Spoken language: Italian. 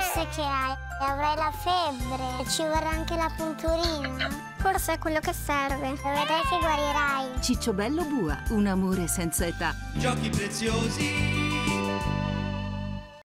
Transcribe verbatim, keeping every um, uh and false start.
Forse che hai, avrai la febbre e ci vorrà anche la punturina. Forse è quello che serve. Vedrai che guarirai. Cicciobello Bua, un amore senza età. Giochi preziosi